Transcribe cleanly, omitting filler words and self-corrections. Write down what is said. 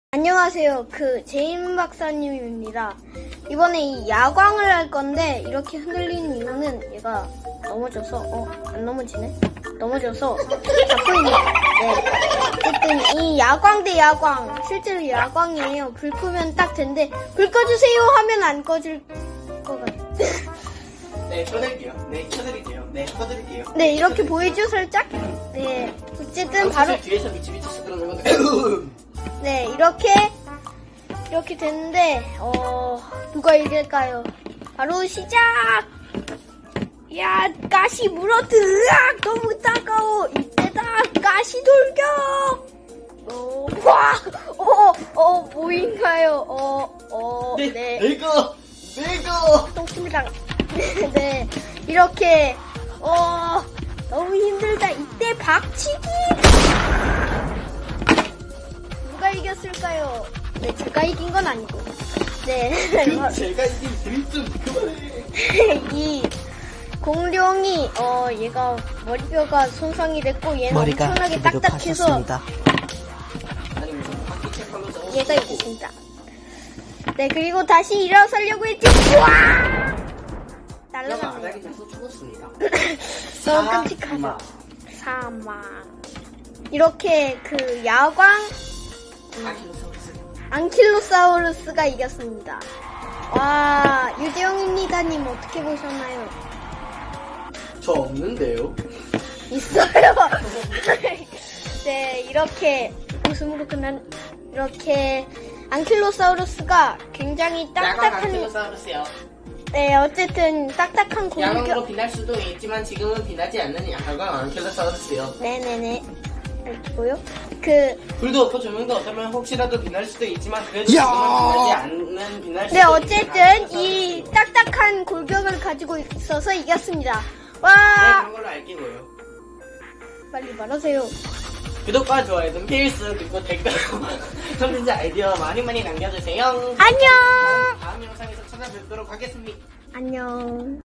안녕하세요. 제임 박사님입니다. 이번에 이 야광을 할 건데 이렇게 흔들리는 이유는 얘가 넘어져서 안 넘어지네. 넘어져서 잡고 있네. 네. 어쨌든 이 야광 대 야광 실제로 야광이에요. 불 끄면 딱 된대. 불 꺼주세요 하면 안 꺼질 것 같아. 네, 켜드릴게요. 네, 켜드릴게요. 네, 켜드릴게요. 네, 이렇게 보이죠 살짝? 네. 어쨌든 바로 뒤에서 미치미치 그러는 건데. 네, 이렇게 됐는데, 누가 이길까요? 바로 시작! 야, 가시 물어들어! 너무 따가워! 이때다! 가시 돌격! 뭐인가요? 네. 내가! 똥침이랑. 네, 이렇게, 너무 힘들다. 이때 박치기! 누가 이겼을까요? 네, 제가 이긴 건 아니고. 네. 제가 이긴 드립 그만해. 이 공룡이, 얘가 머리뼈가 손상이 됐고, 얘는 엄청나게 딱딱해서 얘가 이겼습니다. 네, 그리고 다시 일어서려고 했지. 우와! 날라갔네요. 죽었습니다. 너무 끔찍하죠. 사망. 이렇게 야광 앙킬로사우루스가 이겼습니다. 와, 유재영입니다님 어떻게 보셨나요? 저 없는데요. 있어요. 네, 이렇게 웃음으로 끝난 이렇게 앙킬로사우루스가 굉장히 딱딱한 앙킬로사우루스요. 네, 어쨌든 딱딱한 야광으로 공격. 빛날 수도 있지만 지금은 빛나지 않는 야광 앙킬로사우루스요. 네네네. 이렇게고요. 불도 없고 조명도 없다면 혹시라도 빛날 수도 있지만 그래도 지금은 빛나지 않는 빛날 수도 네, 어쨌든 이 딱딱한 골격을 가지고 있어서 이겼습니다. 와! 네, 그런 걸로 알게고요. 빨리 말하세요. 구독과 좋아요는 필수. 그리고 댓글 컨텐츠 아이디어 많이 남겨주세요. 안녕! 다음 영상에서 찾아뵙도록 하겠습니다. 안녕.